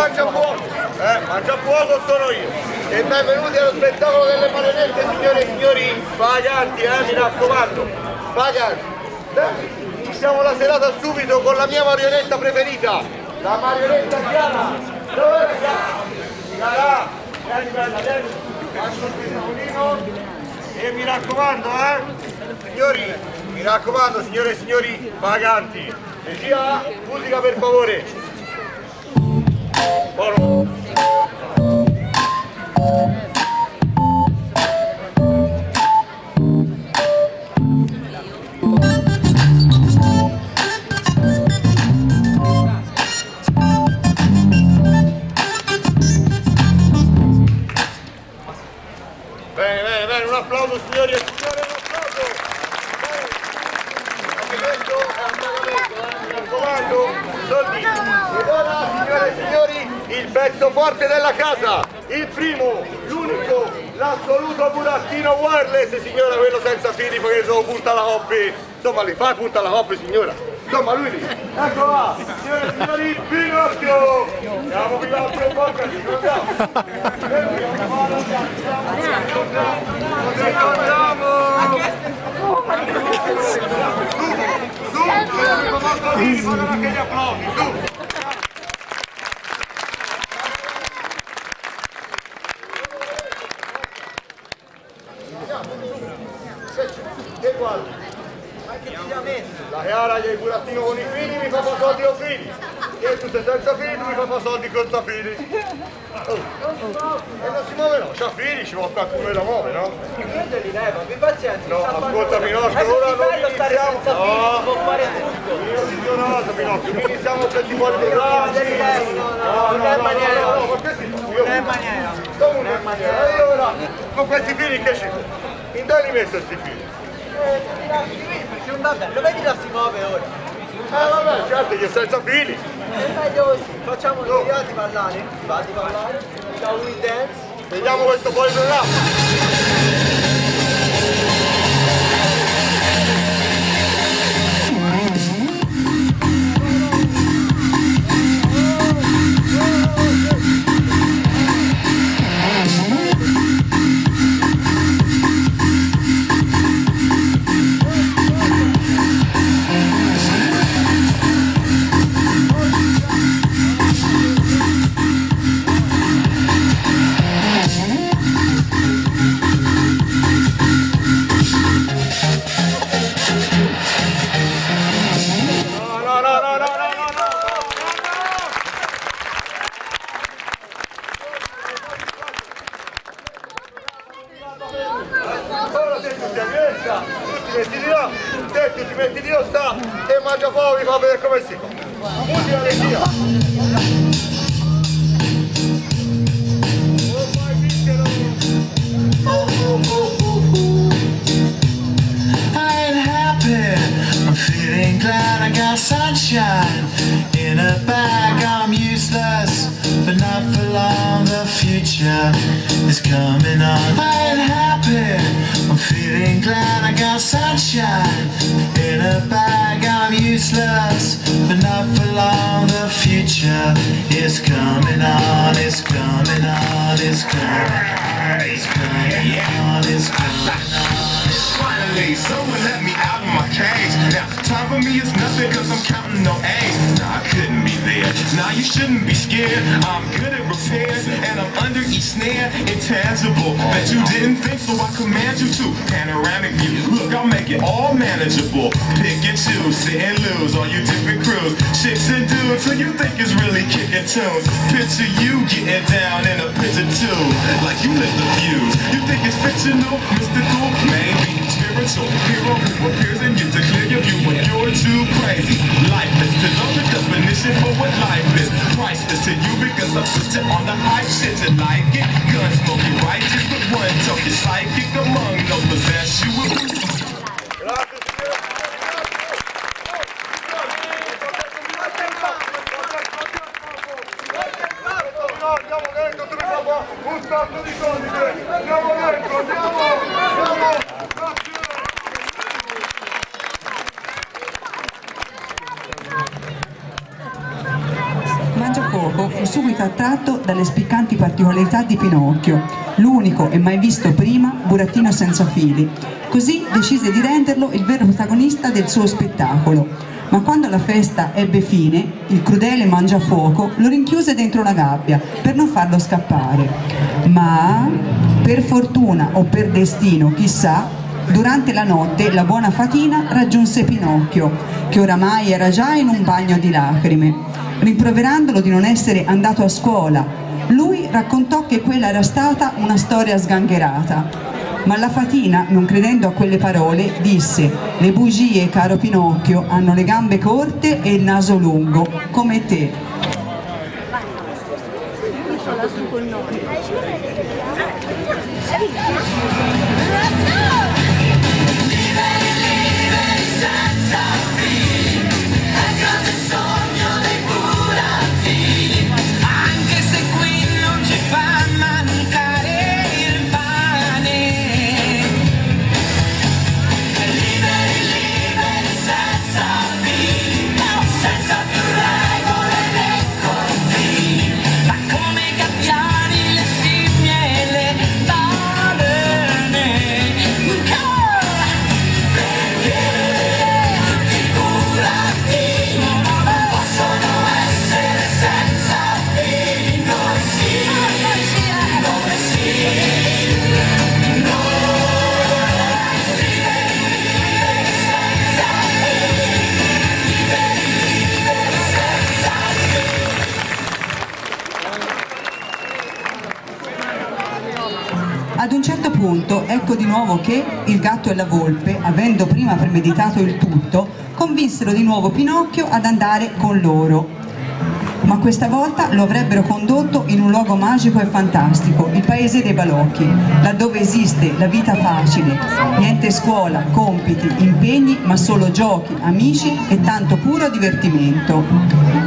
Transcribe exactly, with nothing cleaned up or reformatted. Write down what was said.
mangia fuoco, eh, mangia fuoco sono io. E benvenuti allo spettacolo delle marionette, signore e signori paganti, eh, mi raccomando, paganti. Eh, iniziamo la serata subito con la mia marionetta preferita, la marionetta Chiara. Dove è Chiara? Chiara, vieni bella, vieni, faccio il piccolino. E mi raccomando, eh, signori, mi raccomando, signore e signori paganti, regia, musica per favore. Buono. Bene, bene, bene, un applauso signori e signore, un applauso! Bene. Anche questo è un pagamento, eh, mi raccomando, soldi! Ed ora, signore e signori, il pezzo forte della casa, il primo, l'unico, l'assoluto burattino wireless, signora, quello senza fili perché sono punta alla coppia, insomma li fai punta alla coppia signora, insomma lui lì, ecco là, signore e signori, Pinocchio! Andiamo Pinocchio in bocca, ci ricordiamo! Ci ricordiamo! Su, su, mi fa molto lì, fanno anche gli applausi, su! E guarda, la Chiara che è il burattino con i figli mi fa fa soldi con figli, e tu sei senza figli mi fa fa soldi con sta figli. Oh. E non si muove no, c'ha figli, ci vuole qualcuno che la muove, no? Io li levo, abbi pazienza. No, ascolta Pinocchio, ora non iniziamo. No, può fare tutto. io dico una cosa Pinocchio, non iniziamo per ti fuori dei bracci. No, no, non è maniera. No, ma questi Non è maniera. non è maniera. E ora, con questi figli che ci in dove li metto questi figli? Perché non va bene, lo vedi là si muove ora. Eh vabbè, certo che senza fili. È meglio così, facciamo no. Ti va di ballare? Ti va di ballare? Shall we dance? Vediamo questo fuori programma. Tutti di là, te tu ti metti di là sta e mangia fuoco, vi fa vedere come si fa. Musica regia. I ain't happy, I'm feeling glad I got sunshine in a bag. I'm useless, but not for long, the future is coming on. I ain't happy, I'm feeling glad I got sunshine in a bag. I'm useless, but not for long, the future is coming on. It's coming on, it's coming on, it's coming on, it's coming on. Finally, someone let me out of my cage. Now, time for me is nothing cause I'm counting no A's. Nah, I couldn't be there. Nah, you shouldn't be scared. I'm good at repairs and I'm under each snare. Intangible, that you didn't think, so I command you to. Panoramic view, look, I'll make it all manageable. Pick and choose, sit and lose, all you different crews. Chicks and dudes, who you think is really kicking tunes. Picture you getting down in a picture too, like you lit the fuse. You think it's fictional, mystical, maybe. Spiritual hero who appears and you to clear your view when you're too crazy. Lifeless to know the definition for what life is. Priceless to you because I put you on the high shit. You like it? Gun smoking righteous, but one token psychic among those possess you with. Grazie signore. Andiamo dentro, tu mi fa un sacco di soldi. Andiamo dentro, andiamo, andiamo. Mangia fuoco. subito attratto dalle spiccanti particolarità di Pinocchio, l'unico e mai visto prima burattino senza fili. Così decise di renderlo il vero protagonista del suo spettacolo. Ma quando la festa ebbe fine, il crudele mangiafuoco lo rinchiuse dentro una gabbia per non farlo scappare. Ma, per fortuna o per destino, chissà, durante la notte la buona fatina raggiunse Pinocchio, che oramai era già in un bagno di lacrime. Rimproverandolo di non essere andato a scuola, lui raccontò che quella era stata una storia sgangherata. Ma la fatina, non credendo a quelle parole, disse: le bugie, caro Pinocchio, hanno le gambe corte e il naso lungo, come te. Ad un certo punto ecco di nuovo che il gatto e la volpe, avendo prima premeditato il tutto, convinsero di nuovo Pinocchio ad andare con loro. Ma questa volta lo avrebbero condotto in un luogo magico e fantastico, il paese dei balocchi, laddove esiste la vita facile, niente scuola, compiti, impegni, ma solo giochi, amici e tanto puro divertimento.